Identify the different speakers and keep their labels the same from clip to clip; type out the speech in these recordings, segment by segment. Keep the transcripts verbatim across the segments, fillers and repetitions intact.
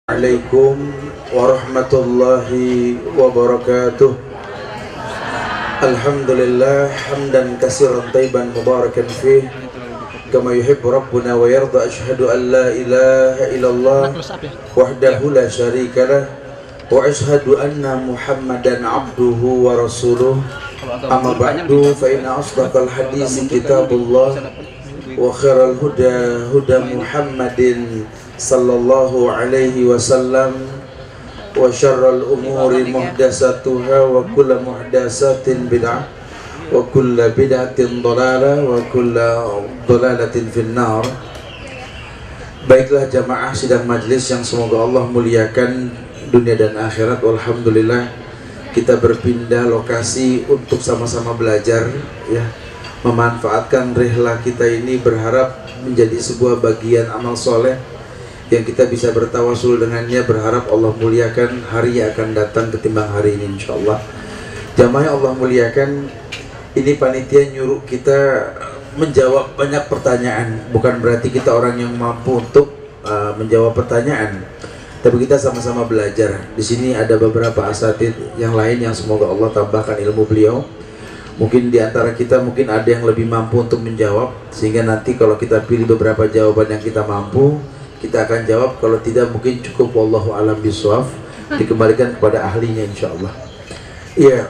Speaker 1: Assalamualaikum warahmatullahi wabarakatuh. Alhamdulillah hamdan katsiran thayyiban mubarakan fih kama yuhibbu rabbuna wa yarda. Asyhadu an la ilaha illallah wahdahu la syarika lah wa asyhadu anna Muhammadan abduhu wa rasuluh. Amma ba'du, fa inna asdaqal hadis kitabullah wa khairal huda huda Muhammadin sallallahu alaihi wasallam wa syarral umuri muhdasatuha wa kulla muhdasatin bid'ah wa kulla bid'atin dhalalah wa kulla dhalalatin finnar. Baiklah jamaah sidang majlis yang semoga Allah muliakan dunia dan akhirat. Alhamdulillah kita berpindah lokasi untuk sama-sama belajar, ya, memanfaatkan rihlah kita ini, berharap menjadi sebuah bagian amal soleh yang kita bisa bertawasul dengannya, berharap Allah muliakan hari yang akan datang ketimbang hari ini insyaallah. Jamaah yang Allah muliakan, ini panitia nyuruh kita menjawab banyak pertanyaan. Bukan berarti kita orang yang mampu untuk uh, menjawab pertanyaan, tapi kita sama-sama belajar. Di sini ada beberapa asatid yang lain yang semoga Allah tambahkan ilmu beliau. Mungkin di antara kita mungkin ada yang lebih mampu untuk menjawab, sehingga nanti kalau kita pilih beberapa jawaban yang kita mampu, kita akan jawab. Kalau tidak mungkin cukup wallahu alam bisawab, dikembalikan kepada ahlinya insyaallah. Iya.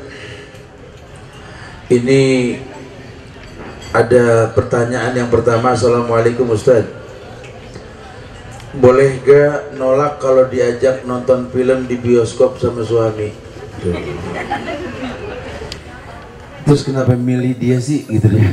Speaker 1: Ini ada pertanyaan yang pertama. Assalamualaikum Ustaz. Boleh gak nolak kalau diajak nonton film di bioskop sama suami? Terus kenapa milih dia sih gitu ya?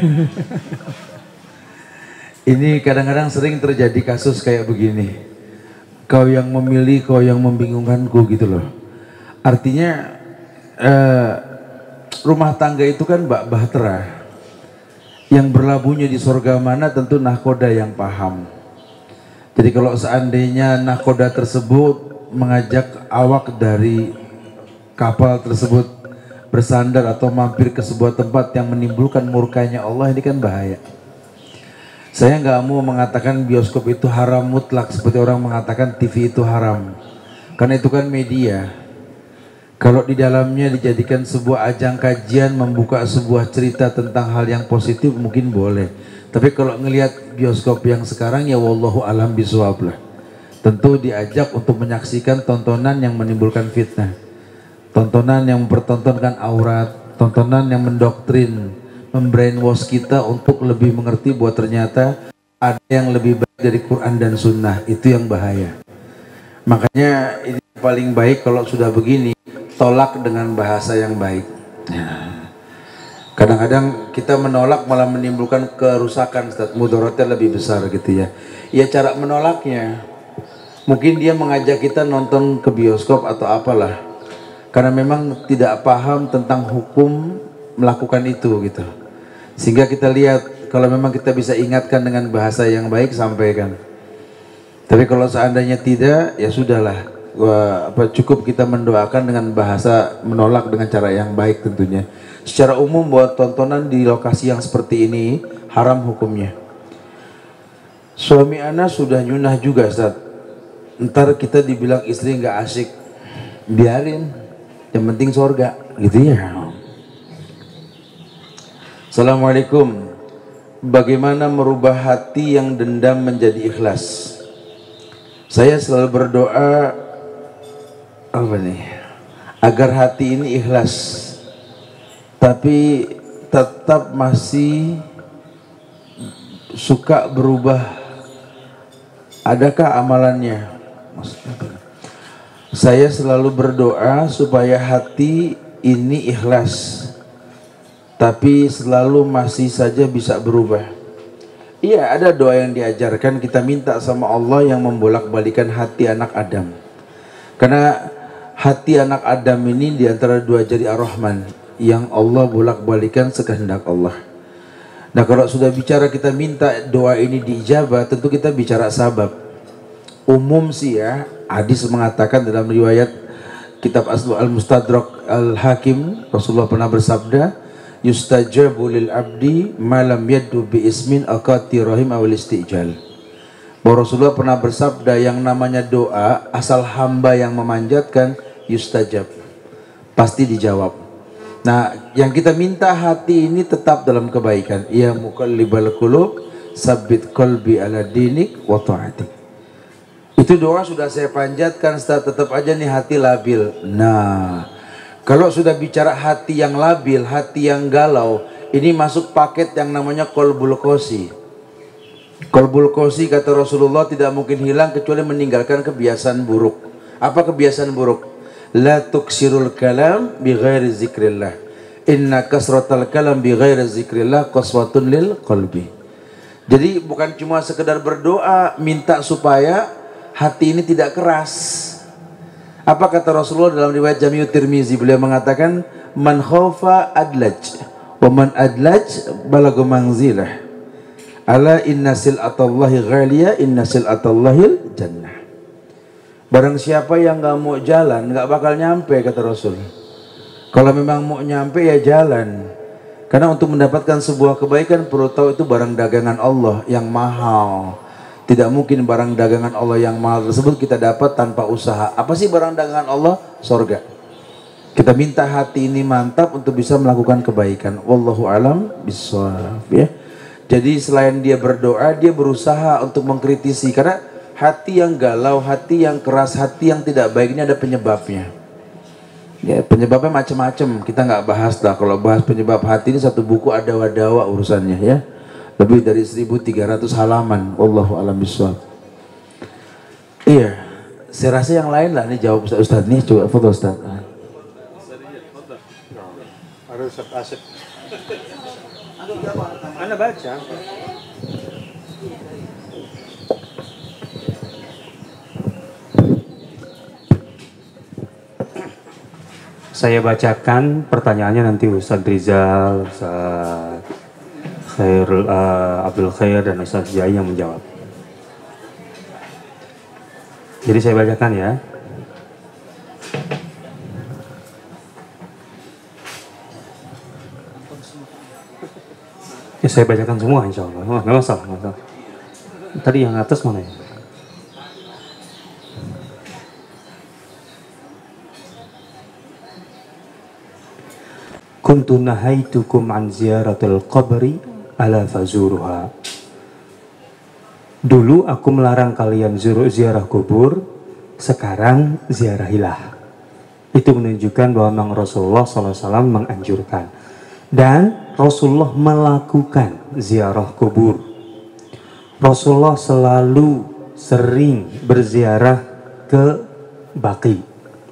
Speaker 1: Ini kadang-kadang sering terjadi kasus kayak begini. Kau yang memilih, kau yang membingungkanku gitu loh. Artinya eh, rumah tangga itu kan bak bahtera. Yang berlabuhnya di surga mana tentu nahkoda yang paham. Jadi kalau seandainya nahkoda tersebut mengajak awak dari kapal tersebut bersandar atau mampir ke sebuah tempat yang menimbulkan murkanya Allah, ini kan bahaya. Saya nggak mau mengatakan bioskop itu haram mutlak seperti orang mengatakan T V itu haram, karena itu kan media. Kalau di dalamnya dijadikan sebuah ajang kajian, membuka sebuah cerita tentang hal yang positif mungkin boleh. Tapi kalau ngelihat bioskop yang sekarang, ya wallahu alam bisawab lah. Tentu diajak untuk menyaksikan tontonan yang menimbulkan fitnah, tontonan yang mempertontonkan aurat, tontonan yang mendoktrin, membrainwash kita untuk lebih mengerti bahwa ternyata ada yang lebih baik dari Quran dan Sunnah. Itu yang bahaya. Makanya ini paling baik kalau sudah begini, tolak dengan bahasa yang baik. Kadang-kadang kita menolak malah menimbulkan kerusakan, mudaratnya lebih besar gitu ya. Ya cara menolaknya, mungkin dia mengajak kita nonton ke bioskop atau apalah, karena memang tidak paham tentang hukum melakukan itu gitu. Sehingga kita lihat, kalau memang kita bisa ingatkan dengan bahasa yang baik, sampaikan. Tapi kalau seandainya tidak, ya sudahlah. Wah, apa, cukup kita mendoakan dengan bahasa menolak dengan cara yang baik tentunya. Secara umum buat tontonan di lokasi yang seperti ini haram hukumnya. Suami anak sudah nyunah juga Ustaz. Ntar kita dibilang istri nggak asik, biarin. Yang penting sorga, gitu ya. Assalamualaikum. Bagaimana merubah hati yang dendam menjadi ikhlas? Saya selalu berdoa apa nih? Agar hati ini ikhlas, tapi tetap masih suka berubah. Adakah amalannya? Saya selalu berdoa supaya hati ini ikhlas, tapi selalu masih saja bisa berubah. Iya, ada doa yang diajarkan, kita minta sama Allah yang membolak-balikan hati anak Adam. Karena hati anak Adam ini diantara dua jari Ar-Rahman yang Allah bolak-balikan sekehendak Allah. Nah kalau sudah bicara kita minta doa ini diijabah, tentu kita bicara sabab. Umum sih ya, hadis mengatakan dalam riwayat kitab Aslu Al-Mustadrak Al-Hakim, Rasulullah pernah bersabda, yustajabu lil abdi malam yaddu bi ismin aqati rahim awal istijal. Bahwa Rasulullah pernah bersabda, yang namanya doa asal hamba yang memanjatkan, yustajab, pasti dijawab. Nah, yang kita minta hati ini tetap dalam kebaikan. Ya muqallibal qulub, sabbit qalbi ala dinik wa ta'atik. Itu doa sudah saya panjatkan, setelah tetap aja nih hati labil. Nah, kalau sudah bicara hati yang labil, hati yang galau, ini masuk paket yang namanya qalbul qasi. Qalbul qasi kata Rasulullah tidak mungkin hilang kecuali meninggalkan kebiasaan buruk. Apa kebiasaan buruk? La tuksirul kalam bi ghairi zikrillah. Inna kasratal kalam bi ghairi zikrillah qaswatun lil qalbi. Jadi bukan cuma sekedar berdoa minta supaya hati ini tidak keras. Apa kata Rasulullah dalam riwayat Jami'ut Tirmizi? Beliau mengatakan, man khaufa adlaj wa man adlaj balagu manzilah. Ala inna sil'atallahi ghalia inna sil'atallahil jannah. Barang siapa yang gak mau jalan gak bakal nyampe, kata Rasul. Kalau memang mau nyampe ya jalan. Karena untuk mendapatkan sebuah kebaikan perlu tahu itu barang dagangan Allah yang mahal. Tidak mungkin barang dagangan Allah yang mahal tersebut kita dapat tanpa usaha. Apa sih barang dagangan Allah? Sorga. Kita minta hati ini mantap untuk bisa melakukan kebaikan. Wallahu alam bissawab, ya. Jadi selain dia berdoa, dia berusaha untuk mengkritisi. Karena hati yang galau, hati yang keras, hati yang tidak baik ini ada penyebabnya. Ya, penyebabnya macam-macam. Kita nggak bahas lah. Kalau bahas penyebab hati ini satu buku ada wadawa urusannya, ya. Lebih dari seribu tiga ratus halaman. Wallahu a'lam bishawab. Iya, saya rasa yang lain lah nih jawab Ustaz. Ustaz nih coba foto Ustaz.
Speaker 2: Harus Ustaz Asep. Anda baca. Saya bacakan pertanyaannya nanti Ustaz Rizal, Ustaz Khairul uh, Abdul Khair dan Ustaz Jai yang menjawab. Jadi saya bacakan ya. Ya saya bacakan semua insya Allah. Oh, nggak masalah, nggak masalah. Tadi yang atas mana ya? Kuntu nahaitukum an ziyaratul qabri ala fazuruha. Dulu aku melarang kalian ziarah kubur, sekarang ziarahilah. Itu menunjukkan bahwa memang Rasulullah shallallahu alaihi wasallam menganjurkan. Dan Rasulullah melakukan ziarah kubur. Rasulullah selalu sering berziarah ke Baqi.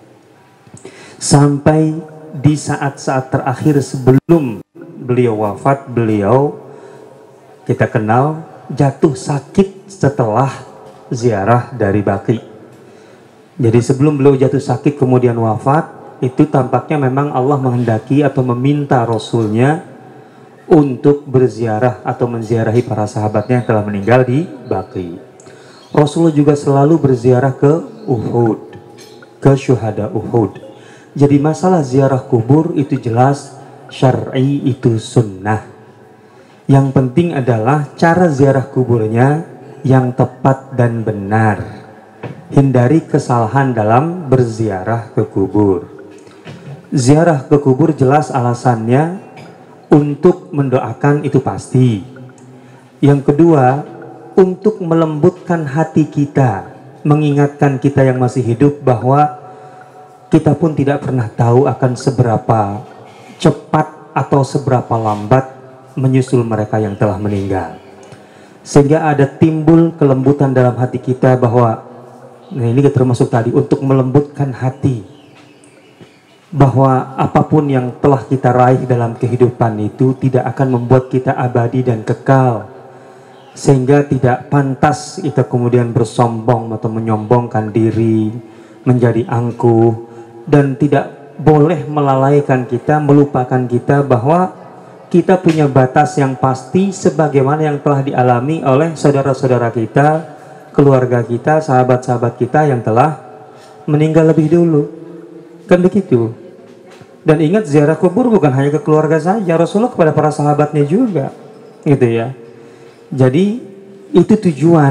Speaker 2: Sampai di saat-saat terakhir sebelum beliau wafat, beliau kita kenal jatuh sakit setelah ziarah dari Baqi. Jadi sebelum beliau jatuh sakit kemudian wafat, itu tampaknya memang Allah menghendaki atau meminta Rasulnya untuk berziarah atau menziarahi para sahabatnya yang telah meninggal di Baqi. Rasulullah juga selalu berziarah ke Uhud, ke syuhada Uhud. Jadi masalah ziarah kubur itu jelas syar'i, itu sunnah. Yang penting adalah cara ziarah kuburnya yang tepat dan benar. Hindari kesalahan dalam berziarah ke kubur. Ziarah ke kubur jelas alasannya untuk mendoakan, itu pasti. Yang kedua, untuk melembutkan hati kita, mengingatkan kita yang masih hidup bahwa kita pun tidak pernah tahu akan seberapa cepat atau seberapa lambat menyusul mereka yang telah meninggal. Sehingga ada timbul kelembutan dalam hati kita bahwa, nah ini termasuk tadi, untuk melembutkan hati. Bahwa apapun yang telah kita raih dalam kehidupan itu tidak akan membuat kita abadi dan kekal. Sehingga tidak pantas kita kemudian bersombong atau menyombongkan diri, menjadi angkuh. Dan tidak boleh melalaikan kita, melupakan kita bahwa kita punya batas yang pasti sebagaimana yang telah dialami oleh saudara-saudara kita, keluarga kita, sahabat-sahabat kita yang telah meninggal lebih dulu. Kan begitu. Dan ingat, ziarah kubur bukan hanya ke keluarga saja, Rasulullah kepada para sahabatnya juga, gitu ya. Jadi itu tujuan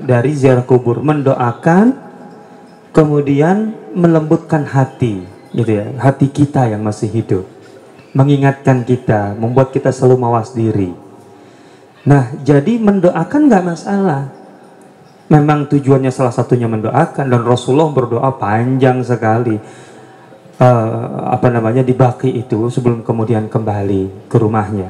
Speaker 2: dari ziarah kubur, mendoakan, kemudian melembutkan hati, gitu ya, hati kita yang masih hidup, mengingatkan kita, membuat kita selalu mawas diri. Nah, jadi mendoakan nggak masalah. Memang tujuannya salah satunya mendoakan, dan Rasulullah berdoa panjang sekali, uh, apa namanya, di Baqi itu sebelum kemudian kembali ke rumahnya.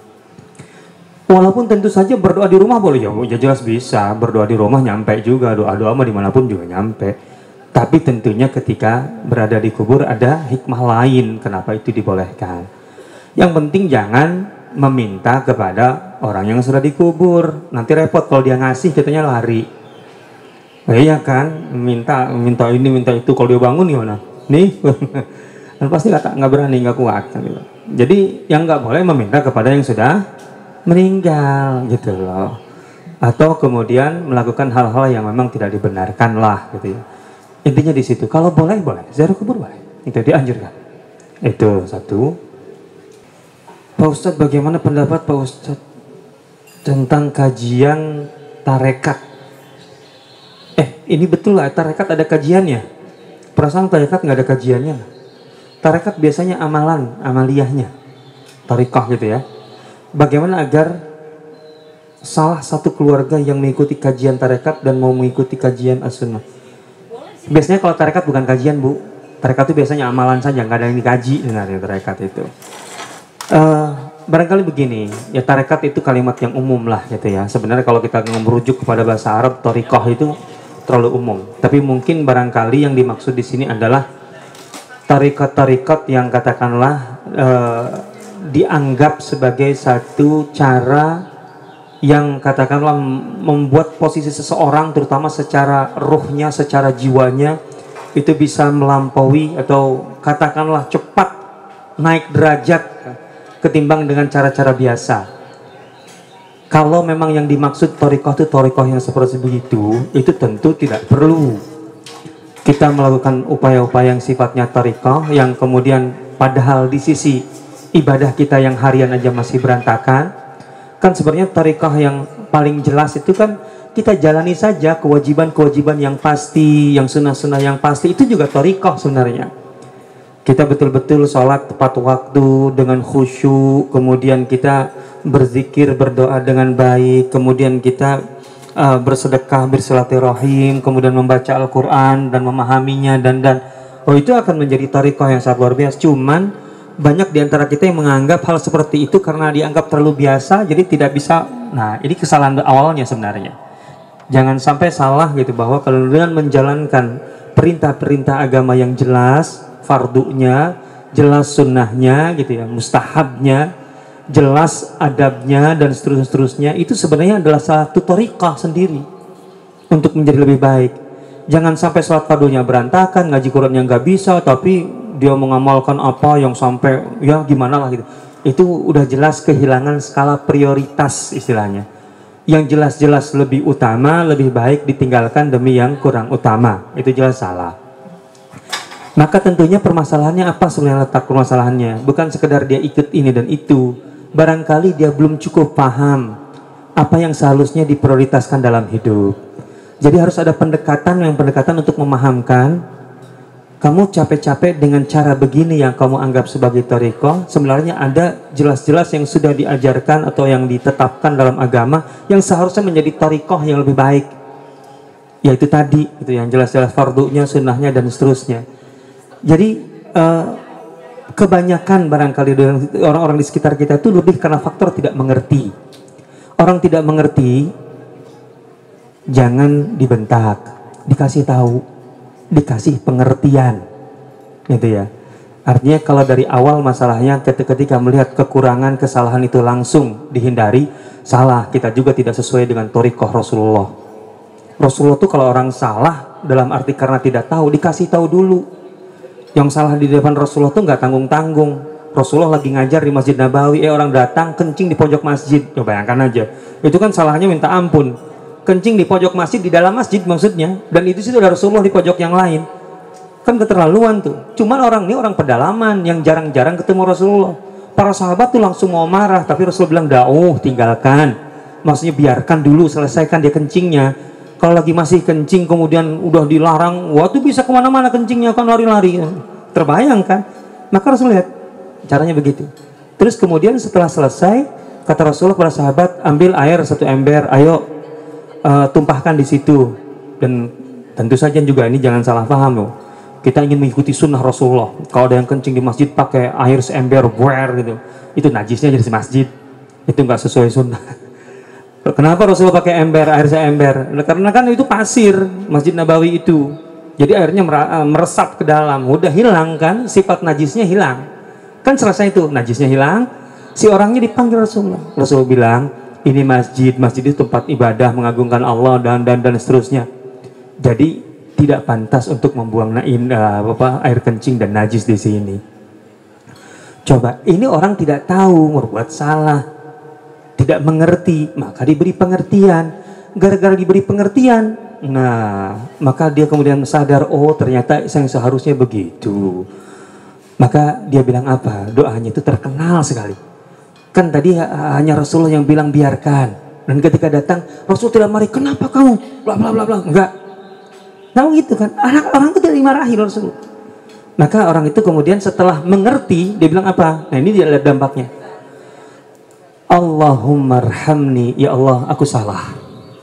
Speaker 2: Walaupun tentu saja berdoa di rumah boleh, ya jelas bisa, berdoa di rumah nyampe juga, doa-doa mah dimanapun juga nyampe. Tapi tentunya ketika berada di kubur ada hikmah lain kenapa itu dibolehkan. Yang penting jangan meminta kepada orang yang sudah dikubur, nanti repot kalau dia ngasih kitanya lari. Nah, iya kan, minta minta ini minta itu, kalau dia bangun gimana? Nih, dan pasti kata nggak berani, nggak kuat. Gitu. Jadi yang nggak boleh meminta kepada yang sudah meninggal, gitu loh. Atau kemudian melakukan hal-hal yang memang tidak dibenarkan lah, gitu ya. Intinya di situ. Kalau boleh boleh, ziarah kubur boleh. Itu dianjurkan. Itu satu. Pak Ustadz, bagaimana pendapat Pak Ustadz tentang kajian tarekat? Eh, ini betul lah, tarekat ada kajiannya. Perasaan tarekat nggak ada kajiannya. Tarekat biasanya amalan, amaliyahnya. Tarikah gitu ya. Bagaimana agar salah satu keluarga yang mengikuti kajian tarekat dan mau mengikuti kajian as-sunnah? Biasanya kalau tarekat bukan kajian, Bu. Tarekat itu biasanya amalan saja, nggak ada yang dikaji sebenarnya tarekat itu. Uh, barangkali begini, ya tarekat itu kalimat yang umum lah gitu ya. Sebenarnya kalau kita merujuk kepada bahasa Arab, thariqah itu terlalu umum. Tapi mungkin barangkali yang dimaksud di sini adalah tarekat-tarekat yang katakanlah uh, dianggap sebagai satu cara yang katakanlah membuat posisi seseorang, terutama secara ruhnya, secara jiwanya, itu bisa melampaui atau katakanlah cepat naik derajat ketimbang dengan cara-cara biasa. Kalau memang yang dimaksud thariqah itu thariqah yang seperti begitu, itu tentu tidak perlu kita melakukan upaya-upaya yang sifatnya thariqah, yang kemudian padahal di sisi ibadah kita yang harian aja masih berantakan. Kan sebenarnya thariqah yang paling jelas itu kan kita jalani saja kewajiban-kewajiban yang pasti, yang sunnah-sunnah yang pasti, itu juga thariqah sebenarnya. Kita betul-betul sholat tepat waktu dengan khusyuk, kemudian kita berzikir, berdoa dengan baik, kemudian kita uh, bersedekah, bersilaturahim, kemudian membaca Al-Quran dan memahaminya, dan dan oh itu akan menjadi thariqah yang sangat luar biasa. Cuman banyak diantara kita yang menganggap hal seperti itu karena dianggap terlalu biasa, jadi tidak bisa. Nah, ini kesalahan awalnya sebenarnya. Jangan sampai salah gitu, bahwa kalau dengan menjalankan perintah-perintah agama yang jelas, fardunya, jelas sunnahnya gitu ya, mustahabnya, jelas adabnya dan seterusnya, seterusnya itu sebenarnya adalah satu thariqah sendiri untuk menjadi lebih baik. Jangan sampai sholat fardunya berantakan, ngaji Qurannya nggak bisa, tapi dia mengamalkan apa yang sampai ya gimana lah gitu. Itu udah jelas kehilangan skala prioritas istilahnya. Yang jelas-jelas lebih utama, lebih baik ditinggalkan demi yang kurang utama. Itu jelas salah. Maka tentunya permasalahannya apa sebenarnya, letak permasalahannya? Bukan sekedar dia ikut ini dan itu. Barangkali dia belum cukup paham apa yang seharusnya diprioritaskan dalam hidup. Jadi harus ada pendekatan, yang pendekatan untuk memahamkan, kamu capek-capek dengan cara begini yang kamu anggap sebagai thariqah, sebenarnya ada jelas-jelas yang sudah diajarkan atau yang ditetapkan dalam agama yang seharusnya menjadi thariqah yang lebih baik. Yaitu tadi, itu yang jelas-jelas fardunya, sunnahnya dan seterusnya. Jadi uh, kebanyakan barangkali orang-orang di sekitar kita itu lebih karena faktor tidak mengerti. Orang tidak mengerti, jangan dibentak, dikasih tahu, dikasih pengertian, gitu ya. Artinya kalau dari awal masalahnya ketika melihat kekurangan, kesalahan itu langsung dihindari, salah, kita juga tidak sesuai dengan thariqah Rasulullah. Rasulullah tuh kalau orang salah dalam arti karena tidak tahu, dikasih tahu dulu. Yang salah di depan Rasulullah tuh nggak tanggung-tanggung. Rasulullah lagi ngajar di Masjid Nabawi, eh orang datang kencing di pojok masjid. Coba bayangkan aja, itu kan salahnya minta ampun. Kencing di pojok masjid, di dalam masjid maksudnya, dan itu sih ada Rasulullah di pojok yang lain. Kan keterlaluan tuh. Cuman orang ini orang pedalaman yang jarang-jarang ketemu Rasulullah. Para sahabat tuh langsung mau marah, tapi Rasulullah bilang, "Dauh, tinggalkan." Maksudnya biarkan dulu, selesaikan dia kencingnya. Kalau lagi masih kencing kemudian udah dilarang, waktu bisa kemana-mana kencingnya kan lari-lari. Terbayang kan? Maka Rasul lihat caranya begitu. Terus kemudian setelah selesai, kata Rasulullah kepada sahabat, ambil air satu ember, ayo uh, tumpahkan di situ. Dan tentu saja juga ini jangan salah paham loh. Kita ingin mengikuti sunnah Rasulullah. Kalau ada yang kencing di masjid pakai air seember, buer gitu, itu najisnya jadi masjid. Itu nggak sesuai sunnah. Kenapa Rasulullah pakai ember, air seember? Karena kan itu pasir, Masjid Nabawi itu. Jadi airnya meresap ke dalam, udah hilang kan, sifat najisnya hilang. Kan selesai itu, najisnya hilang, si orangnya dipanggil Rasulullah. Rasulullah bilang, ini masjid, masjid itu tempat ibadah, mengagungkan Allah dan dan dan seterusnya. Jadi tidak pantas untuk membuang nain, uh, apa, air kencing dan najis di sini. Coba, ini orang tidak tahu, berbuat salah, tidak mengerti, maka diberi pengertian. Gara-gara diberi pengertian, nah, maka dia kemudian sadar, oh ternyata yang seharusnya begitu. Maka dia bilang apa? Doanya itu terkenal sekali. Kan tadi hanya Rasulullah yang bilang biarkan. Dan ketika datang, Rasul tidak mari, kenapa kamu? Bla bla bla bla. Enggak. Nah gitu kan, anak orang itu tidak dimarahi Rasul. Maka orang itu kemudian setelah mengerti, dia bilang apa? Nah ini dia lihat dampaknya. Allahumma arhamni, ya Allah aku salah.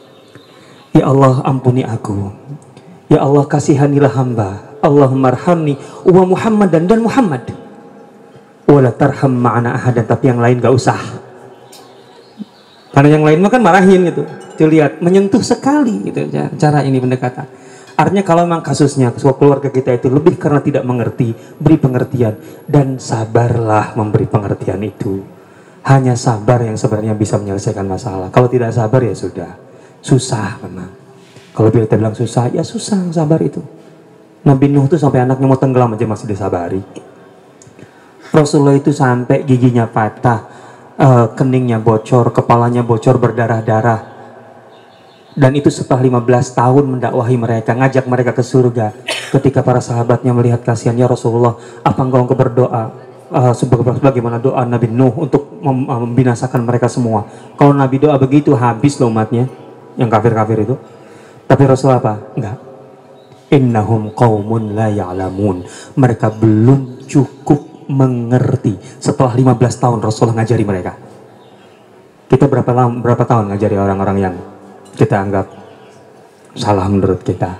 Speaker 2: Ya Allah ampuni aku. Ya Allah kasihanilah hamba. Allahumma arhamni wa Muhammadan dan Muhammad. Wala tarham ma'ana ahadan, tapi yang lain gak usah. Karena yang lain mah kan marahin gitu. Tuh lihat, menyentuh sekali gitu cara ini pendekatan. Artinya kalau memang kasusnya keluarga kita itu lebih karena tidak mengerti, beri pengertian dan sabarlah memberi pengertian itu. Hanya sabar yang sebenarnya bisa menyelesaikan masalah. Kalau tidak sabar ya sudah, susah memang. Kalau kita bilang susah, ya susah sabar itu. Nabi Nuh itu sampai anaknya mau tenggelam aja masih disabari. Rasulullah itu sampai giginya patah, uh, keningnya bocor, kepalanya bocor berdarah-darah. Dan itu setelah lima belas tahun mendakwahi mereka, ngajak mereka ke surga. Ketika para sahabatnya melihat kasihannya Rasulullah, apa engkau engkau berdoa uh, sebagaimana doa Nabi Nuh untuk mem membinasakan mereka semua? Kalau Nabi doa begitu habis loh umatnya, yang kafir-kafir itu. Tapi Rasulullah apa? Enggak. Innahum qaumun la ya'lamun. Mereka belum cukup mengerti. Setelah lima belas tahun Rasulullah ngajari mereka. Kita berapa lama, berapa tahun ngajari orang-orang yang kita anggap salah menurut kita?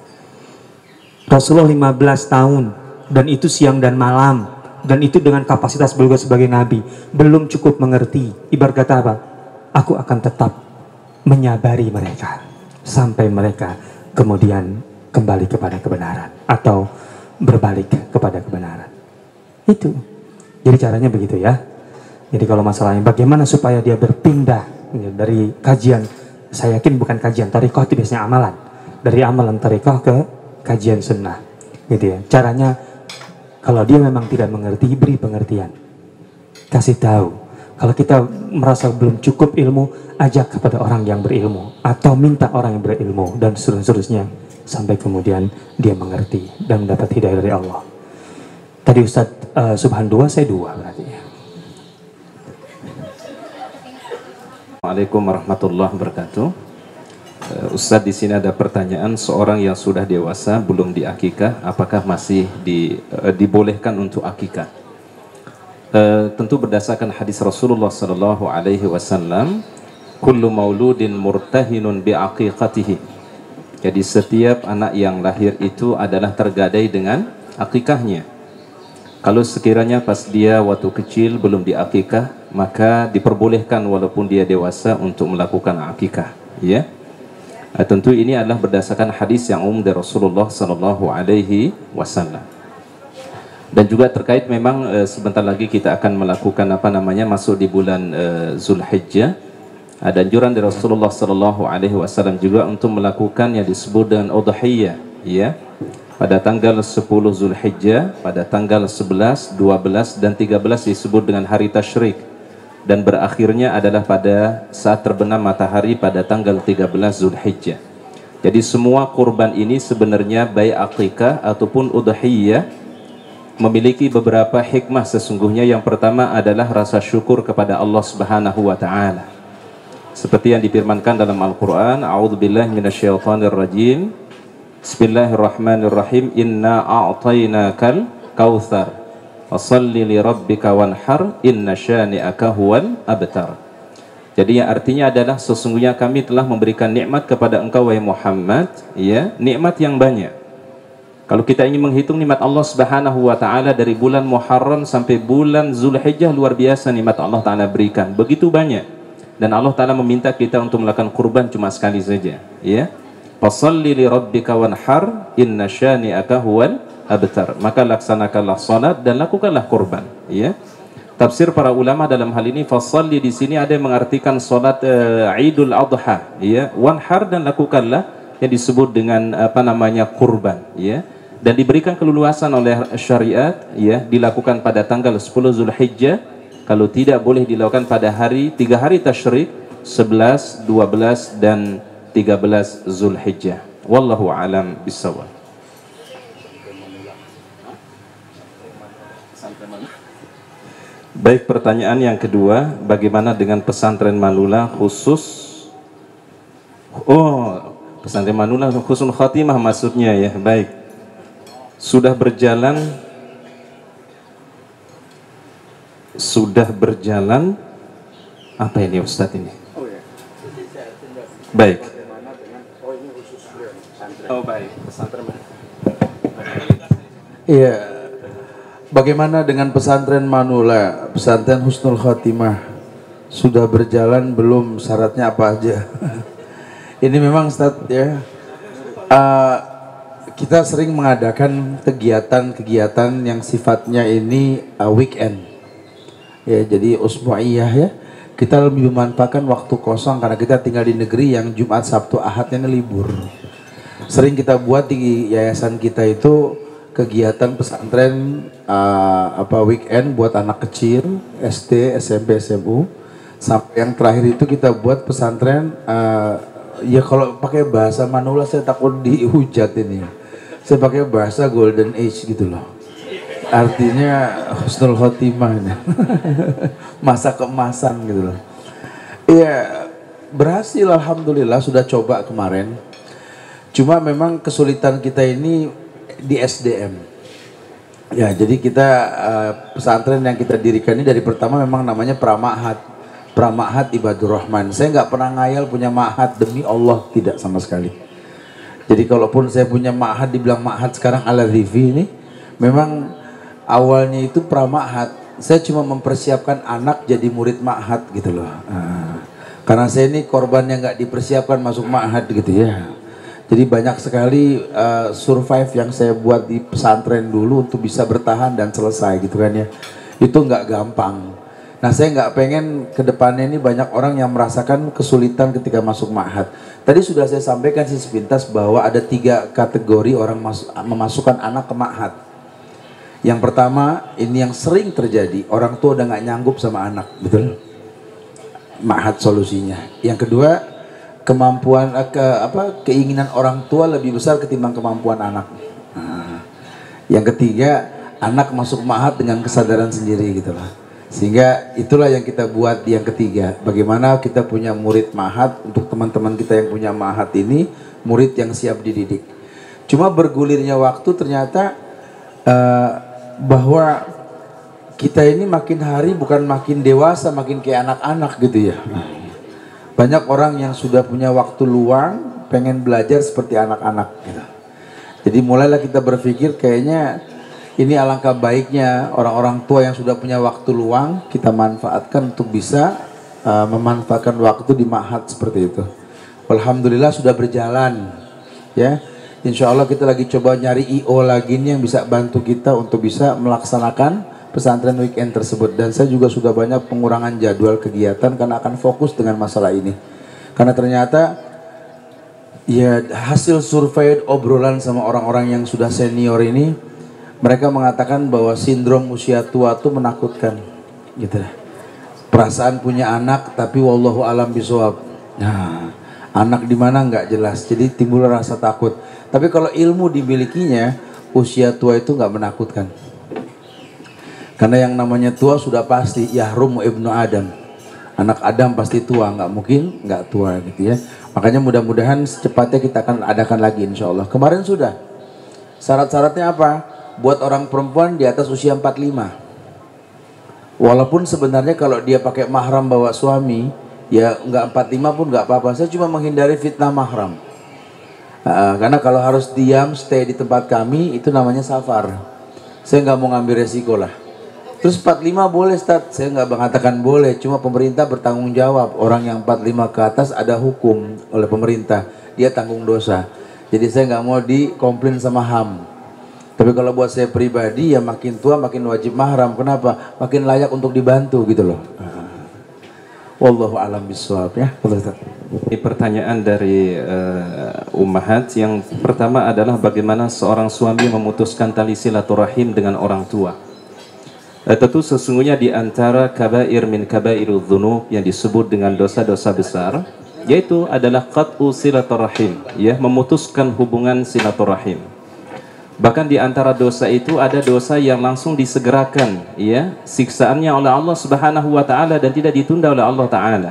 Speaker 2: Rasulullah lima belas tahun, dan itu siang dan malam, dan itu dengan kapasitas beliau sebagai nabi, belum cukup mengerti. Ibarat kata apa? Aku akan tetap menyabari mereka sampai mereka kemudian kembali kepada kebenaran atau berbalik kepada kebenaran. Itu. Jadi caranya begitu ya. Jadi kalau masalahnya bagaimana supaya dia berpindah ya, dari kajian, saya yakin bukan kajian tarekat, itu biasanya amalan. Dari amalan tarekat ke kajian sunnah. Gitu ya. Caranya, kalau dia memang tidak mengerti, beri pengertian. Kasih tahu. Kalau kita merasa belum cukup ilmu, ajak kepada orang yang berilmu. Atau minta orang yang berilmu. Dan seterusnya. Sampai kemudian dia mengerti dan mendapat hidayah dari Allah. Tadi Ustadz uh, Subhan dua, saya dua berarti ya.
Speaker 3: Assalamualaikum warahmatullahi wabarakatuh. Uh, Ustadz, di sini ada pertanyaan, seorang yang sudah dewasa belum diakikah, apakah masih di, uh, dibolehkan untuk akikah? Uh, tentu berdasarkan hadis Rasulullah Sallallahu Alaihi Wasallam, kullu mauludin murtahinun biaqiqatihi. Jadi setiap anak yang lahir itu adalah tergadai dengan akikahnya. Kalau sekiranya pas dia waktu kecil belum diakikah, maka diperbolehkan walaupun dia dewasa untuk melakukan akikah, ya. Nah, tentu ini adalah berdasarkan hadis yang umum dari Rasulullah Sallallahu Alaihi Wasallam. Dan juga terkait memang e, sebentar lagi kita akan melakukan apa namanya masuk di bulan e, Zulhijjah. Ada anjuran dari Rasulullah Sallallahu Alaihi Wasallam juga untuk melakukan yang disebut dengan udhiyah, ya. Pada tanggal sepuluh Zulhijjah, pada tanggal sebelas, dua belas, dan tiga belas disebut dengan hari tasyrik. Dan berakhirnya adalah pada saat terbenam matahari pada tanggal tiga belas Zulhijjah. Jadi semua kurban ini sebenarnya baik akikah ataupun udhiyah memiliki beberapa hikmah sesungguhnya. Yang pertama adalah rasa syukur kepada Allah Subhanahu wa taala. Seperti yang difirmankan dalam Al-Quran, A'udzubillahi minasyaitonirrajim, Bismillahirrahmanirrahim, Inna a'tainakal kautsar, Fasalli li rabbika wanhar, Inna syani'aka huwal abtar. Jadi yang artinya adalah sesungguhnya kami telah memberikan nikmat kepada engkau wahai Muhammad, ya, nikmat yang banyak. Kalau kita ingin menghitung nikmat Allah Subhanahu wa taala dari bulan Muharram sampai bulan Zulhijjah, luar biasa nikmat Allah taala berikan, begitu banyak. Dan Allah taala meminta kita untuk melakukan kurban cuma sekali saja, ya. Fasalli li rabbika wanhar, inna syani'aka huwal abtar. Maka laksanakanlah salat dan lakukanlah kurban, ya. Tafsir para ulama dalam hal ini, fasalli di sini ada yang mengartikan salat uh, Idul Adha, ya. Wanhar, dan lakukanlah yang disebut dengan apa namanya kurban, ya. Dan diberikan keleluasan oleh syariat, ya, dilakukan pada tanggal sepuluh Zulhijjah. Kalau tidak, boleh dilakukan pada hari tiga hari tasyrik, sebelas, dua belas dan tiga belas Zulhijjah. Wallahu alam bissawab. Baik, pertanyaan yang kedua, bagaimana dengan pesantren Manula khusus? Oh, pesantren Manula khusus khatimah maksudnya, ya. Baik. Sudah berjalan Sudah berjalan apa ini Ustadz ini? Baik. Oh baik. Pesantren.
Speaker 1: Iya. Bagaimana dengan pesantren Manula, pesantren Husnul Khotimah? Sudah berjalan belum? Syaratnya apa aja? Ini memang Ustadz, ya. Uh, kita sering mengadakan kegiatan-kegiatan yang sifatnya ini uh, weekend. Ya, jadi usbu'iyah, ya. Kita lebih memanfaatkan waktu kosong karena kita tinggal di negeri yang Jumat, Sabtu, Ahadnya libur. Sering kita buat di yayasan kita itu kegiatan pesantren uh, apa weekend buat anak kecil, S D, S M P, S M U. Sampai yang terakhir itu kita buat pesantren uh, ya kalau pakai bahasa Manula saya takut dihujat ini. Saya pakai bahasa Golden Age gitu loh. Artinya Husnul Khotimah, masa keemasan gitu loh. Iya, berhasil alhamdulillah, sudah coba kemarin. Cuma memang kesulitan kita ini di S D M. Ya, jadi kita uh, pesantren yang kita dirikan ini dari pertama memang namanya Pramahat. Pramahat Ibadur Rahman. Saya nggak pernah ngayal punya ma'had, demi Allah tidak sama sekali. Jadi kalaupun saya punya ma'had, dibilang ma'had sekarang Al-Adhifi ini, memang awalnya itu pramahat. Saya cuma mempersiapkan anak jadi murid ma'had gitu loh. Nah, karena saya ini korban yang nggak dipersiapkan masuk ma'had gitu ya. Jadi banyak sekali uh, survive yang saya buat di pesantren dulu untuk bisa bertahan dan selesai gitu kan ya. Itu nggak gampang. Nah, saya nggak pengen ke depannya ini banyak orang yang merasakan kesulitan ketika masuk ma'had. Tadi sudah saya sampaikan sih sepintas bahwa ada tiga kategori orang masuk, memasukkan anak ke ma'had. Yang pertama, ini yang sering terjadi, orang tua udah nggak nyanggup sama anak, betul? Ma'had solusinya. Yang kedua, kemampuan ke apa keinginan orang tua lebih besar ketimbang kemampuan anak. Nah, yang ketiga, anak masuk ma'had dengan kesadaran sendiri gitu lah. Sehingga itulah yang kita buat yang ketiga. Bagaimana kita punya murid ma'had untuk teman-teman kita yang punya ma'had ini, murid yang siap dididik. Cuma bergulirnya waktu ternyata uh, bahwa kita ini makin hari bukan makin dewasa, makin kayak anak-anak gitu ya. Banyak orang yang sudah punya waktu luang, pengen belajar seperti anak-anak gitu. Jadi mulailah kita berpikir kayaknya ini alangkah baiknya orang-orang tua yang sudah punya waktu luang kita manfaatkan untuk bisa uh, memanfaatkan waktu di ma'had seperti itu. Alhamdulillah sudah berjalan, ya. Insya Allah kita lagi coba nyari I O lagi nih yang bisa bantu kita untuk bisa melaksanakan pesantren weekend tersebut. Dan saya juga sudah banyak pengurangan jadwal kegiatan karena akan fokus dengan masalah ini. Karena ternyata ya hasil survei obrolan sama orang-orang yang sudah senior ini, mereka mengatakan bahwa sindrom usia tua itu menakutkan gitu. Perasaan punya anak tapi wallahu alam bisawab. Nah, anak di mana nggak jelas, jadi timbul rasa takut. Tapi kalau ilmu dimilikinya, usia tua itu nggak menakutkan. Karena yang namanya tua sudah pasti, yahrumu ibnu Adam. Anak Adam pasti tua, nggak mungkin nggak tua gitu ya. Makanya mudah-mudahan secepatnya kita akan adakan lagi insya Allah. Kemarin sudah. Syarat-syaratnya apa? Buat orang perempuan di atas usia empat puluh lima. Walaupun sebenarnya kalau dia pakai mahram bawa suami, ya nggak empat puluh lima pun nggak apa-apa. Saya cuma menghindari fitnah mahram. Uh, karena kalau harus diam, stay di tempat kami, itu namanya safar. Saya nggak mau ngambil resiko lah. Terus empat puluh lima boleh Ustaz, saya nggak mengatakan boleh, cuma pemerintah bertanggung jawab. Orang yang empat puluh lima ke atas ada hukum oleh pemerintah, dia tanggung dosa. Jadi saya nggak mau dikomplain sama H A M. Tapi kalau buat saya pribadi, ya makin tua makin wajib mahram. Kenapa? Makin layak untuk dibantu gitu loh. Wallahu a'lam bishawab ya.
Speaker 3: Ini pertanyaan dari uh, Ummahat. Yang pertama adalah bagaimana seorang suami memutuskan tali silaturahim dengan orang tua. Uh, tentu sesungguhnya di antara kabair min kabairudz dzunub yang disebut dengan dosa-dosa besar, yaitu adalah qat'u silaturahim, ya, memutuskan hubungan silaturahim. Bahkan di antara dosa itu ada dosa yang langsung disegerakan, ya, siksaannya oleh Allah Subhanahu wa taala dan tidak ditunda oleh Allah taala.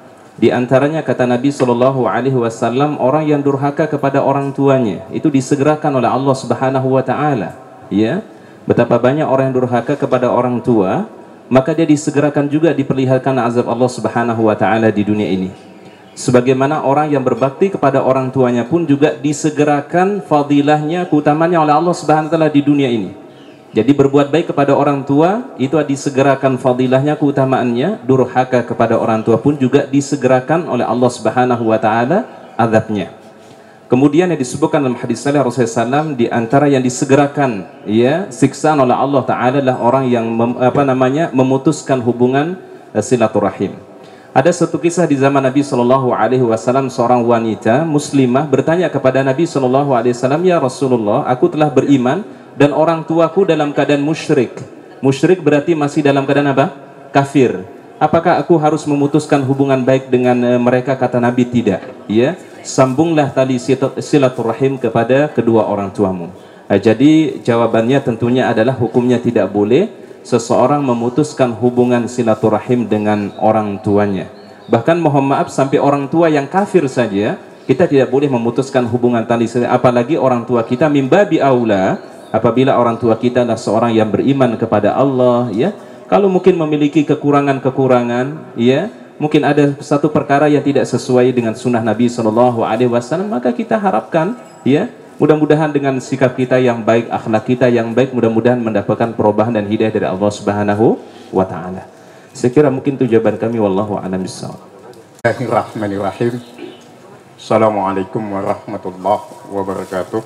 Speaker 3: Di antaranya kata Nabi sallallahu alaihi wasallam, orang yang durhaka kepada orang tuanya itu disegerakan oleh Allah Subhanahu wa taala, ya. Betapa banyak orang yang durhaka kepada orang tua, maka dia disegerakan juga diperlihatkan azab Allah Subhanahu wa taala di dunia ini. Sebagaimana orang yang berbakti kepada orang tuanya pun juga disegerakan fadilahnya, keutamanya oleh Allah Subhanahu wa taala di dunia ini. Jadi berbuat baik kepada orang tua itu disegerakan fadilahnya, keutamaannya. Durhaka kepada orang tua pun juga disegerakan oleh Allah Subhanahu wa taala azabnya. Kemudian yang disebutkan dalam hadis salih Rasulullah shallallahu alaihi wasallam, di antara yang disegerakan, ya, siksaan oleh Allah taala adalah orang yang mem, apa namanya memutuskan hubungan uh, silaturahim. Ada satu kisah di zaman Nabi Shallallahu Alaihi Wasallam, seorang wanita muslimah bertanya kepada Nabi Shallallahu Alaihi Wasallam, ya Rasulullah, aku telah beriman dan orang tuaku dalam keadaan musyrik. Musyrik berarti masih dalam keadaan apa? Kafir. Apakah aku harus memutuskan hubungan baik dengan uh, mereka? Kata Nabi, tidak. Ya, sambunglah tali silaturahim kepada kedua orang tuamu. Nah, jadi jawabannya tentunya adalah hukumnya tidak boleh seseorang memutuskan hubungan silaturahim dengan orang tuanya. Bahkan mohon maaf, sampai orang tua yang kafir saja kita tidak boleh memutuskan hubungan tali silaturahim, apalagi orang tua kita. Mimbabi aula apabila orang tua kita adalah seorang yang beriman kepada Allah, ya. Kalau mungkin memiliki kekurangan-kekurangan, ya, mungkin ada satu perkara yang tidak sesuai dengan sunnah Nabi Shallallahu Alaihi Wasallam, maka kita harapkan, ya, mudah-mudahan dengan sikap kita yang baik, akhlak kita yang baik, mudah-mudahan mendapatkan perubahan dan hidayah dari Allah Subhanahu wa taala. Saya kira mungkin itu jawaban kami, wallahu a'lam bishawab.
Speaker 4: Bismillahirrahmanirrahim. Assalamualaikum warahmatullahi wabarakatuh.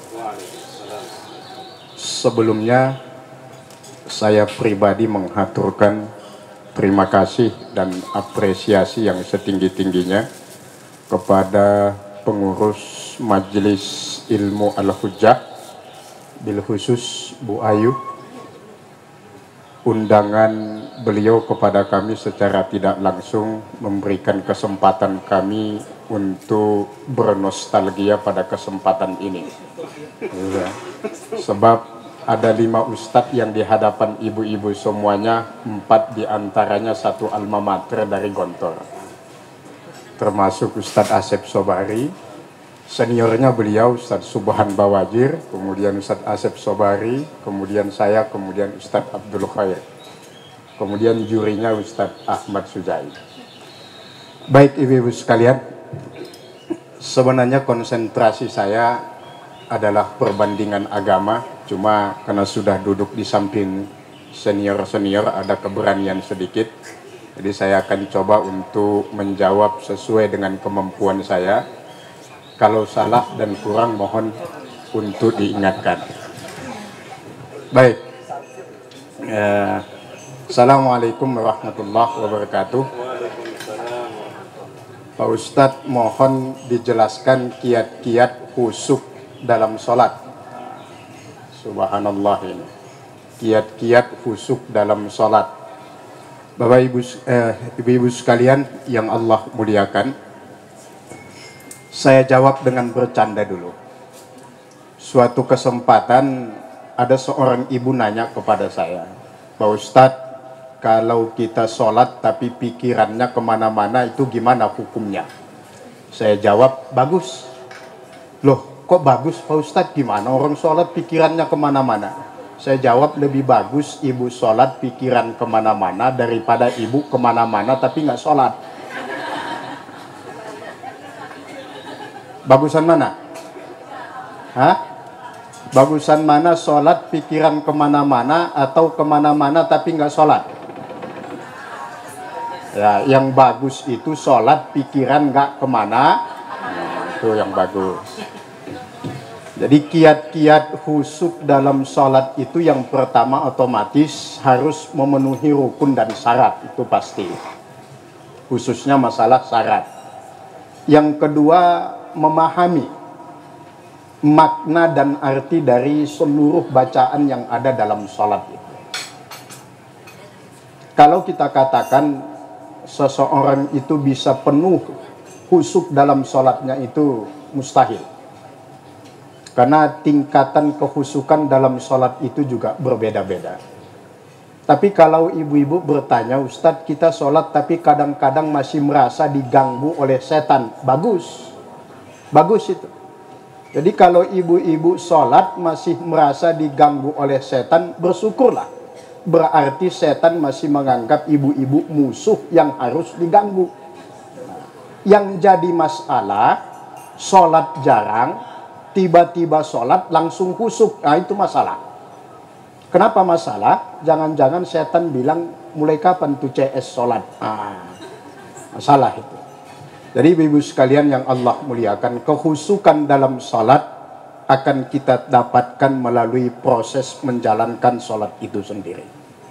Speaker 4: Sebelumnya saya pribadi menghaturkan terima kasih dan apresiasi yang setinggi-tingginya kepada pengurus Majelis Ilmu Al-Hujjah, bil khusus Bu Ayu. Undangan beliau kepada kami secara tidak langsung memberikan kesempatan kami untuk bernostalgia pada kesempatan ini. Ya. Sebab ada lima ustadz yang di hadapan ibu-ibu semuanya, empat diantaranya satu alma mater dari Gontor, termasuk Ustadz Asep Sobari, seniornya beliau Ustadz Subhan Bawajir, kemudian Ustadz Asep Sobari, kemudian saya, kemudian Ustadz Abdul Khair, kemudian jurinya Ustadz Ahmad Sujai. Baik ibu-ibu sekalian, sebenarnya konsentrasi saya adalah perbandingan agama, cuma karena sudah duduk di samping senior-senior ada keberanian sedikit, jadi saya akan coba untuk menjawab sesuai dengan kemampuan saya. Kalau salah dan kurang mohon untuk diingatkan. Baik, eh, Assalamualaikum warahmatullahi wabarakatuh. Pak Ustadz, mohon dijelaskan kiat-kiat khusyuk dalam sholat. Subhanallah, ini kiat-kiat khusyuk dalam sholat. Bapak ibu eh, ibu-ibu sekalian yang Allah muliakan, saya jawab dengan bercanda dulu. Suatu kesempatan ada seorang ibu nanya kepada saya, Pak Ustadz, kalau kita sholat tapi pikirannya kemana-mana itu gimana hukumnya? Saya jawab, bagus. Loh, kok bagus Pak Ustadz? Gimana orang sholat pikirannya kemana-mana? Saya jawab, lebih bagus ibu sholat pikiran kemana-mana daripada ibu kemana-mana tapi nggak sholat. Bagusan mana? Hah? Bagusan mana sholat pikiran kemana-mana atau kemana-mana tapi nggak sholat? Ya, yang bagus itu sholat pikiran nggak kemana, nah, itu yang bagus. Jadi kiat-kiat khusyuk dalam sholat itu yang pertama otomatis harus memenuhi rukun dan syarat, itu pasti. Khususnya masalah syarat. Yang kedua, memahami makna dan arti dari seluruh bacaan yang ada dalam sholat itu. Kalau kita katakan seseorang itu bisa penuh khusyuk dalam sholatnya, itu mustahil. Karena tingkatan kehusukan dalam sholat itu juga berbeda-beda. Tapi kalau ibu-ibu bertanya, Ustadz kita sholat tapi kadang-kadang masih merasa diganggu oleh setan, bagus. Bagus itu. Jadi kalau ibu-ibu sholat masih merasa diganggu oleh setan, bersyukurlah. Berarti setan masih menganggap ibu-ibu musuh yang harus diganggu. Yang jadi masalah, sholat jarang, tiba-tiba sholat langsung khusyuk. Nah itu masalah. Kenapa masalah? Jangan-jangan setan bilang, mulai kapan tuh C S sholat? Ah, masalah itu. Jadi ibu-ibu sekalian yang Allah muliakan, kehusukan dalam sholat akan kita dapatkan melalui proses menjalankan sholat itu sendiri.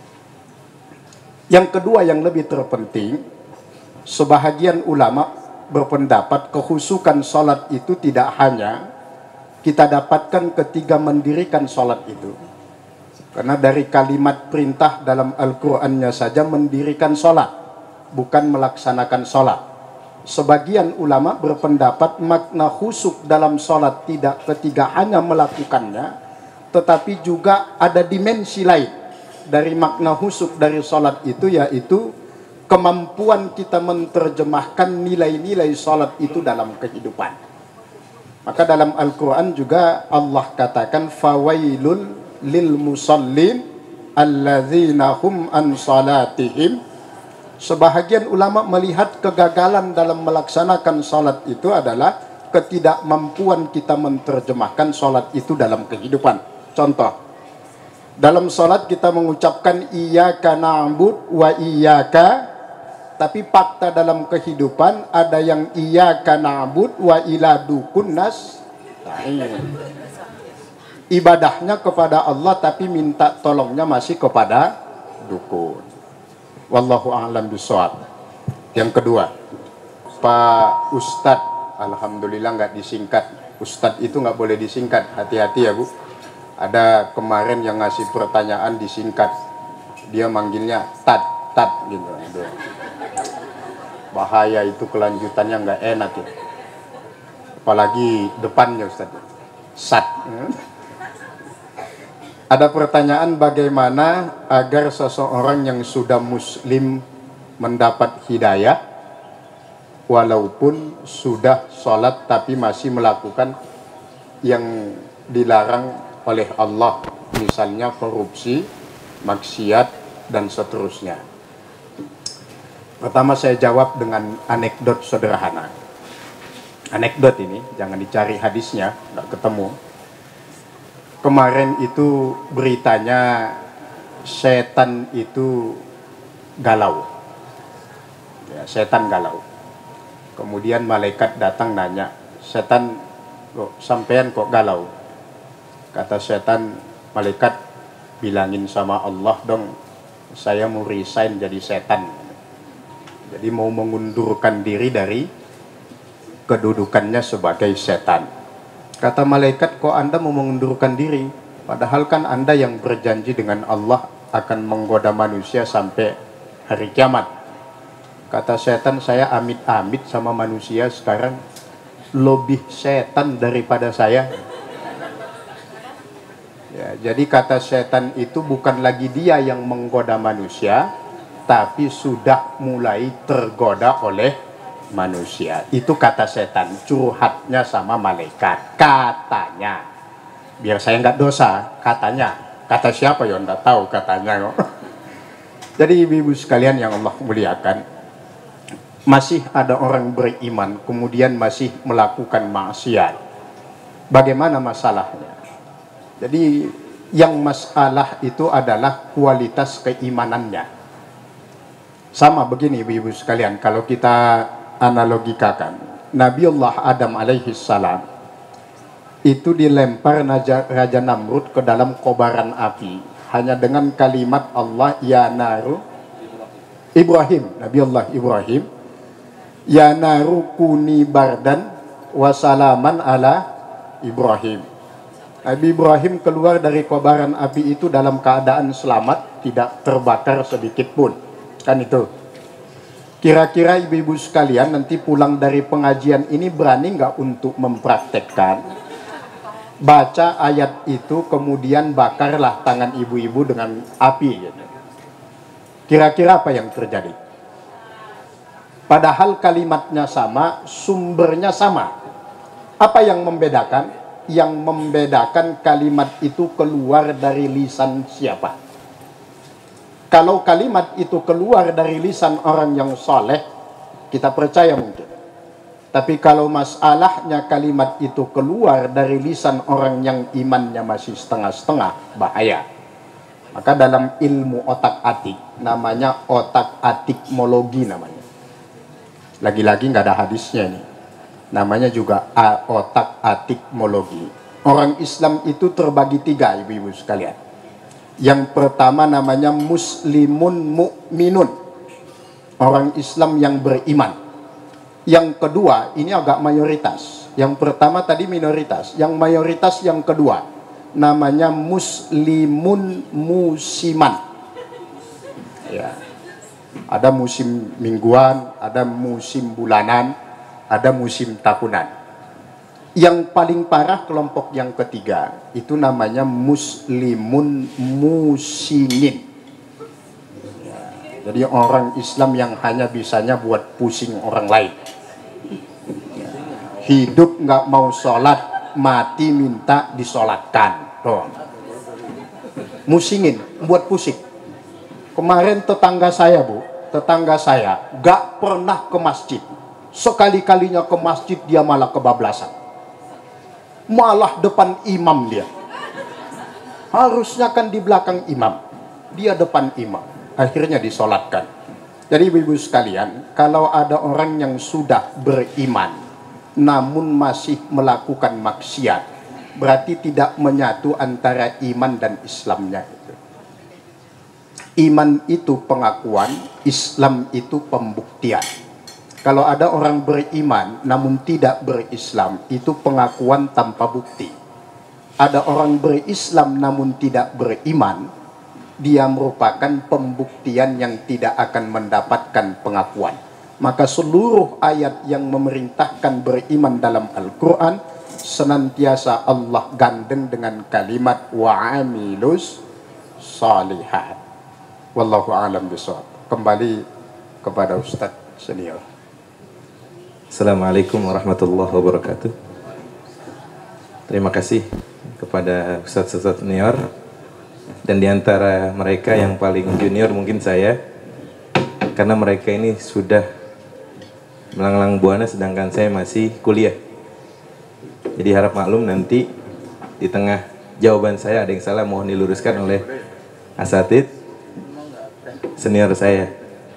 Speaker 4: Yang kedua yang lebih terpenting, sebahagian ulama berpendapat kehusukan sholat itu tidak hanya kita dapatkan ketika mendirikan sholat itu. Karena dari kalimat perintah dalam Al-Qur'annya saja mendirikan sholat, bukan melaksanakan sholat. Sebagian ulama berpendapat makna khusyuk dalam sholat tidak ketika hanya melakukannya, tetapi juga ada dimensi lain dari makna khusyuk dari sholat itu, yaitu kemampuan kita menerjemahkan nilai-nilai sholat itu dalam kehidupan. Maka dalam Al-Quran juga Allah katakan, fawailul lil musallin alladzina hum an salatihim. Sebahagian ulama melihat kegagalan dalam melaksanakan salat itu adalah ketidakmampuan kita menerjemahkan salat itu dalam kehidupan. Contoh, dalam salat kita mengucapkan iyyaka na'budu wa iyyaka, tapi fakta dalam kehidupan ada yang iyyaka na'budu wa ila dukunnas. Ibadahnya kepada Allah tapi minta tolongnya masih kepada dukun. Wallahu a'lam bishawab. Yang kedua, Pak Ustadz, alhamdulillah nggak disingkat. Ustadz itu nggak boleh disingkat, hati-hati ya Bu. Ada kemarin yang ngasih pertanyaan disingkat, dia manggilnya Tad, Tad gitu. Aduh. Bahaya itu, kelanjutannya nggak enak ya. Apalagi depannya Ustadz, Sat. Ada pertanyaan, bagaimana agar seseorang yang sudah muslim mendapat hidayah walaupun sudah sholat tapi masih melakukan yang dilarang oleh Allah, misalnya korupsi, maksiat, dan seterusnya. Pertama saya jawab dengan anekdot sederhana. Anekdot ini jangan dicari hadisnya, nggak ketemu. Kemarin itu beritanya setan itu galau, ya, setan galau. Kemudian malaikat datang nanya, setan kok sampean kok galau? Kata setan, malaikat bilangin sama Allah dong, saya mau resign jadi setan. Jadi mau mengundurkan diri dari kedudukannya sebagai setan. Kata malaikat, kok Anda mau mengundurkan diri? Padahal kan Anda yang berjanji dengan Allah akan menggoda manusia sampai hari kiamat. Kata setan, saya amit-amit sama manusia sekarang lebih setan daripada saya. Ya, jadi kata setan itu bukan lagi dia yang menggoda manusia, tapi sudah mulai tergoda oleh manusia. Itu kata setan, curhatnya sama malaikat, katanya. Biar saya nggak dosa, katanya. Kata siapa ya nggak tahu, katanya. Jadi ibu-ibu sekalian yang Allah muliakan, masih ada orang beriman kemudian masih melakukan maksiat. Bagaimana masalahnya? Jadi yang masalah itu adalah kualitas keimanannya. Sama begini ibu-ibu sekalian, kalau kita analogikakan, Nabiullah Adam alaihi salam itu dilempar Raja, Raja Namrud ke dalam kobaran api hanya dengan kalimat Allah, ya naru Ibrahim, Nabiullah Ibrahim, ya naru kuni bardan wasalaman ala Ibrahim. Nabi Ibrahim keluar dari kobaran api itu dalam keadaan selamat, tidak terbakar sedikit pun. Kan itu. Kira-kira ibu-ibu sekalian nanti pulang dari pengajian ini berani nggak untuk mempraktekkan? Baca ayat itu kemudian bakarlah tangan ibu-ibu dengan api. Gitu. Kira-kira apa yang terjadi? Padahal kalimatnya sama, sumbernya sama. Apa yang membedakan? Yang membedakan kalimat itu keluar dari lisan siapa? Kalau kalimat itu keluar dari lisan orang yang soleh, kita percaya mungkin. Tapi kalau masalahnya kalimat itu keluar dari lisan orang yang imannya masih setengah-setengah, bahaya. Maka dalam ilmu otak-atik, namanya otak-atikmologi namanya. Lagi-lagi nggak ada hadisnya ini. Namanya juga otak-atikmologi. Orang Islam itu terbagi tiga, ibu-ibu sekalian. Yang pertama namanya muslimun mu'minun, orang Islam yang beriman. Yang kedua, ini agak mayoritas. Yang pertama tadi minoritas. Yang mayoritas yang kedua namanya muslimun musiman. Ya. Ada musim mingguan, ada musim bulanan, ada musim tahunan. Yang paling parah kelompok yang ketiga itu namanya muslimun musinin. Ya, jadi orang Islam yang hanya bisanya buat pusing orang lain. Ya, hidup nggak mau sholat, mati minta disolatkan. Tuh. Musingin, buat pusing. Kemarin tetangga saya bu, tetangga saya nggak pernah ke masjid. Sekali-kalinya ke masjid dia malah kebablasan. Malah depan imam dia. Harusnya kan di belakang imam. Dia depan imam. Akhirnya disolatkan. Jadi ibu-ibu sekalian, kalau ada orang yang sudah beriman namun masih melakukan maksiat, berarti tidak menyatu antara iman dan Islamnya. Iman itu pengakuan, Islam itu pembuktian. Kalau ada orang beriman namun tidak berislam, itu pengakuan tanpa bukti. Ada orang berislam namun tidak beriman, dia merupakan pembuktian yang tidak akan mendapatkan pengakuan. Maka seluruh ayat yang memerintahkan beriman dalam Al-Quran senantiasa Allah gandeng dengan kalimat wa'amilus salihat. Wallahu a'lam bishawab. Kembali kepada Ustaz senior.
Speaker 3: Assalamualaikum warahmatullahi wabarakatuh. Terima kasih kepada Ustadz-Ustadz senior. Dan diantara mereka yang paling junior mungkin saya, karena mereka ini sudah melanglang buana sedangkan saya masih kuliah. Jadi harap maklum nanti di tengah jawaban saya ada yang salah, mohon diluruskan oleh asatidz senior saya.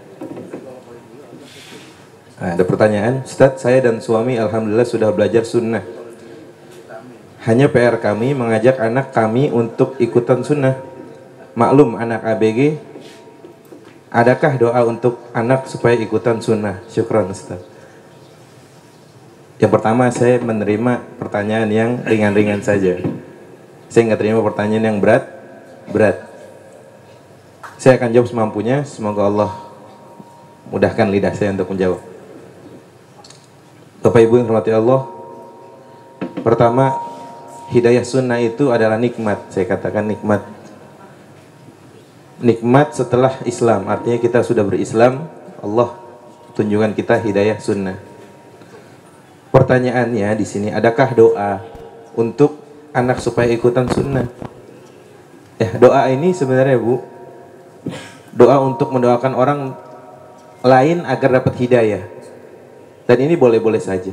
Speaker 3: Nah, ada pertanyaan, Ustadz, saya dan suami alhamdulillah sudah belajar sunnah. Hanya P R kami mengajak anak kami untuk ikutan sunnah. Maklum anak A B G. Adakah doa untuk anak supaya ikutan sunnah? Syukran Ustadz. Yang pertama, saya menerima pertanyaan yang ringan-ringan saja. Saya nggak terima pertanyaan yang berat, berat. Saya akan jawab semampunya. Semoga Allah mudahkan lidah saya untuk menjawab. Bapak Ibu yang dirahmati Allah, pertama, hidayah sunnah itu adalah nikmat. Saya katakan nikmat.
Speaker 5: nikmat setelah Islam, artinya kita sudah berislam, Allah tunjukkan kita hidayah sunnah. Pertanyaannya di sini, adakah doa untuk anak supaya ikutan sunnah? Ya, doa ini sebenarnya Bu, doa untuk mendoakan orang lain agar dapat hidayah. Dan ini boleh-boleh saja.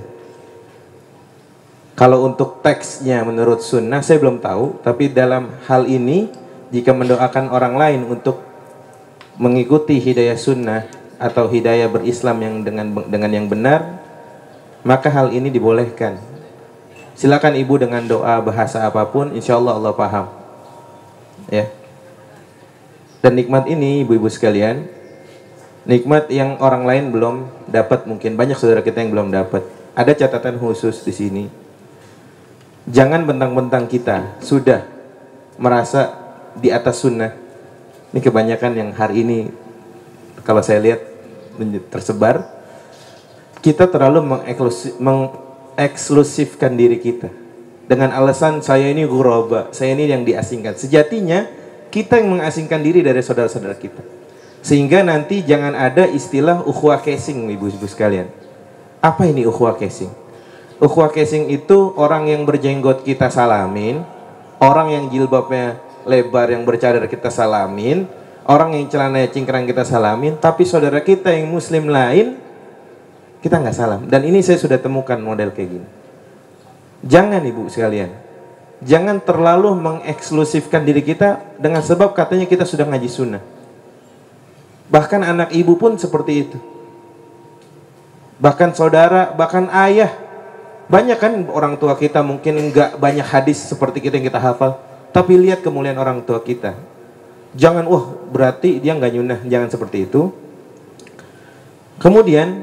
Speaker 5: Kalau untuk teksnya menurut sunnah saya belum tahu, tapi dalam hal ini jika mendoakan orang lain untuk mengikuti hidayah sunnah atau hidayah berislam yang dengan dengan yang benar, maka hal ini dibolehkan. Silakan ibu dengan doa bahasa apapun, insya Allah Allah paham. Ya. Dan nikmat ini ibu-ibu sekalian, nikmat yang orang lain belum dapat, mungkin banyak saudara kita yang belum dapat. Ada catatan khusus di sini. Jangan bentang-bentang kita sudah merasa di atas sunnah. Ini kebanyakan yang hari ini kalau saya lihat tersebar, kita terlalu mengeksklusifkan diri kita dengan alasan saya ini ghuraba, saya ini yang diasingkan. Sejatinya kita yang mengasingkan diri dari saudara-saudara kita. Sehingga nanti jangan ada istilah ukhuwah casing, ibu-ibu sekalian. Apa ini ukhuwah casing? Ukhuwah casing itu orang yang berjenggot kita salamin, orang yang jilbabnya lebar yang bercadar kita salamin, orang yang celananya cingkrang kita salamin, tapi saudara kita yang muslim lain kita nggak salam. Dan ini saya sudah temukan model kayak gini. Jangan ibu sekalian, jangan terlalu mengeksklusifkan diri kita dengan sebab katanya kita sudah ngaji sunnah. Bahkan anak ibu pun seperti itu. Bahkan saudara, bahkan ayah. Banyak kan orang tua kita mungkin nggak banyak hadis seperti kita yang kita hafal, tapi lihat kemuliaan orang tua kita. Jangan, wah berarti dia nggak nyunah, jangan seperti itu. Kemudian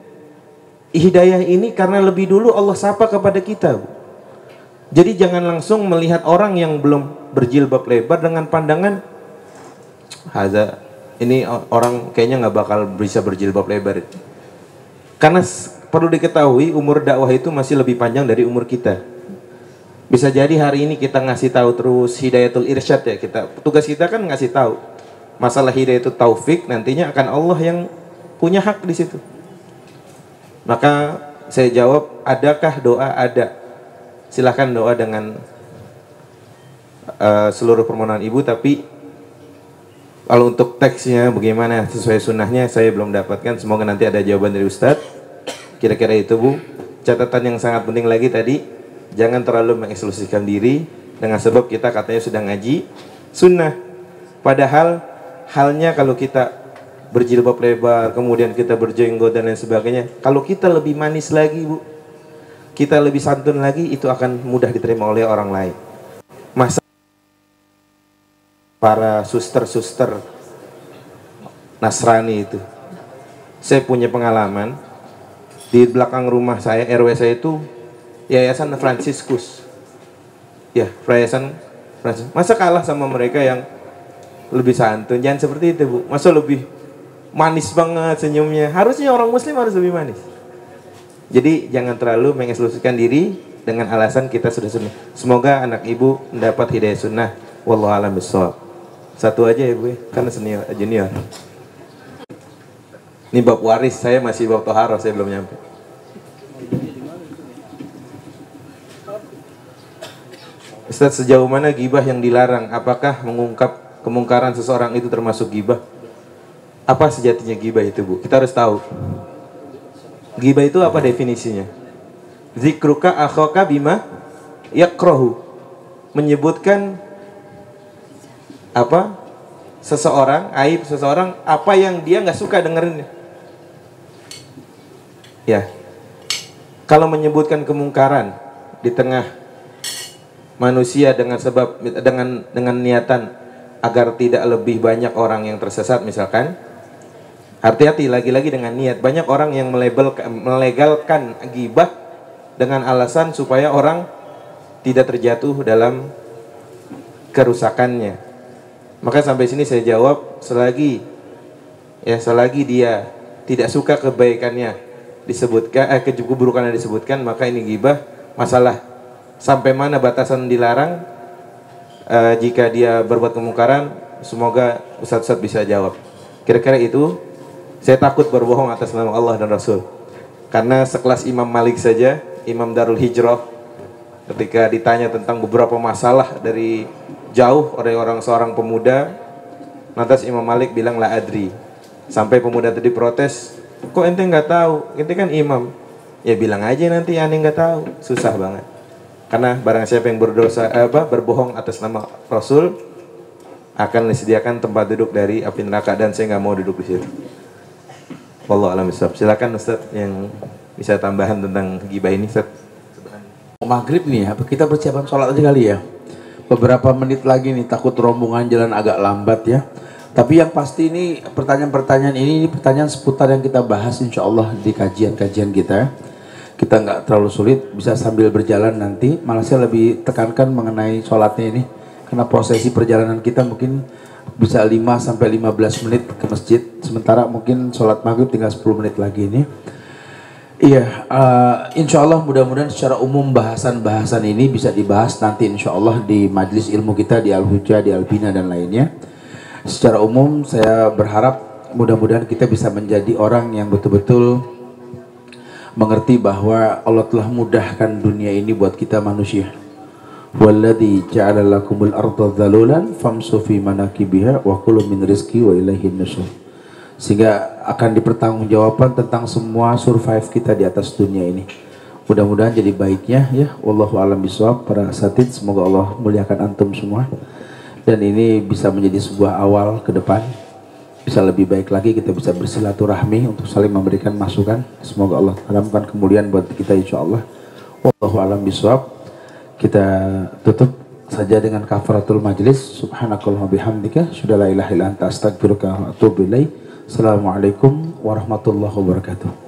Speaker 5: hidayah ini karena lebih dulu Allah sapa kepada kita, Bu. Jadi jangan langsung melihat orang yang belum berjilbab lebar dengan pandangan haza, ini orang kayaknya nggak bakal bisa berjilbab lebar. Karena perlu diketahui umur dakwah itu masih lebih panjang dari umur kita. Bisa jadi hari ini kita ngasih tahu terus hidayatul irsyad ya, kita tugas kita kan ngasih tahu. Masalah hidayatul taufik nantinya akan Allah yang punya hak di situ. Maka saya jawab, adakah doa? Ada. Silahkan doa dengan uh, seluruh permohonan ibu, tapi kalau untuk teksnya bagaimana sesuai sunnahnya saya belum dapatkan. Semoga nanti ada jawaban dari Ustadz. Kira-kira itu Bu. Catatan yang sangat penting lagi tadi, jangan terlalu mengeksklusifkan diri dengan sebab kita katanya sudah ngaji sunnah. Padahal halnya kalau kita berjilbab lebar, kemudian kita berjenggot dan lain sebagainya, kalau kita lebih manis lagi Bu, kita lebih santun lagi, itu akan mudah diterima oleh orang lain. Masa para suster-suster Nasrani itu, saya punya pengalaman. Di belakang rumah saya, R W saya itu Yayasan Fransiskus. Ya, Yayasan Fransiskus. Masa kalah sama mereka yang lebih santun? Jangan seperti itu Bu. Masa lebih manis banget senyumnya? Harusnya orang muslim harus lebih manis. Jadi jangan terlalu mengeksklusifkan diri dengan alasan kita sudah sunnah. Semoga anak ibu mendapat hidayah sunnah. Wallahu a'lam bishawab. Satu aja ya Bu, karena senior junior. Ini bab waris, saya masih bab toharoh, saya belum nyampe. Ustaz, sejauh mana gibah yang dilarang? Apakah mengungkap kemungkaran seseorang itu termasuk gibah? Apa sejatinya gibah itu Bu? Kita harus tahu. Gibah itu apa definisinya? Zikruka akhaka bima yakrahu. Menyebutkan apa? Seseorang, aib seseorang, apa yang dia nggak suka dengerinnya. Ya, kalau menyebutkan kemungkaran di tengah manusia dengan sebab dengan dengan niatan agar tidak lebih banyak orang yang tersesat misalkan, hati-hati lagi-lagi dengan niat. Banyak orang yang melabel, melegalkan ghibah dengan alasan supaya orang tidak terjatuh dalam kerusakannya. Maka sampai sini saya jawab, selagi ya selagi dia tidak suka kebaikannya disebutkan, eh keburukannya disebutkan, maka ini ghibah. Masalah sampai mana batasan dilarang, eh, jika dia berbuat kemungkaran, semoga Ustadz-Ustadz bisa jawab. Kira-kira itu, saya takut berbohong atas nama Allah dan Rasul. Karena sekelas Imam Malik saja, Imam Darul Hijrah, ketika ditanya tentang beberapa masalah dari jauh oleh orang seorang pemuda, lantas Imam Malik bilang la adri. Sampai pemuda tadi protes, kok ente nggak tahu? Ente kan imam. Ya bilang aja nanti ane nggak tahu. Susah banget. Karena barang siapa yang berdosa eh, apa berbohong atas nama Rasul akan disediakan tempat duduk dari api neraka, dan saya nggak mau duduk di situ. Wallahu a'lam bishawab. Silakan Ustaz yang bisa tambahan tentang gibah ini, Ustaz.
Speaker 1: Maghrib nih ya, kita persiapan sholat aja kali ya. Beberapa menit lagi nih, takut rombongan jalan agak lambat ya. Tapi yang pasti ini pertanyaan-pertanyaan ini, ini pertanyaan seputar yang kita bahas insya Allah di kajian-kajian kita. Kita nggak terlalu sulit, bisa sambil berjalan nanti. Malah saya lebih tekankan mengenai sholatnya ini. Karena prosesi perjalanan kita mungkin bisa lima sampai lima belas menit ke masjid. Sementara mungkin sholat maghrib tinggal sepuluh menit lagi ini. Iya, uh, insya Allah mudah-mudahan secara umum bahasan-bahasan ini bisa dibahas nanti insya Allah di majelis ilmu kita di Al-Hujjah, di Al-Bina dan lainnya. Secara umum saya berharap mudah-mudahan kita bisa menjadi orang yang betul-betul mengerti bahwa Allah telah mudahkan dunia ini buat kita manusia. Walladzi ja'ala lakumul arda dhalulan famshu fi manakibiha wa kulu min rizqi wa ilaihin nusyur. Sehingga akan dipertanggungjawabkan tentang semua survive kita di atas dunia ini. Mudah-mudahan jadi baiknya ya. Wallahu a'lam bishawab. Para asatidz, semoga Allah muliakan antum semua. Dan ini bisa menjadi sebuah awal ke depan. Bisa lebih baik lagi, kita bisa bersilaturahmi untuk saling memberikan masukan. Semoga Allah tanamkan kemuliaan buat kita insya Allah. Wallahu a'lam bishawab. Kita tutup saja dengan kafaratul majlis. Subhanakallahumma bihamdika, asyhadu an la ilaha illa anta, astaghfiruka wa atubu ilaik. Assalamualaikum warahmatullahi wabarakatuh.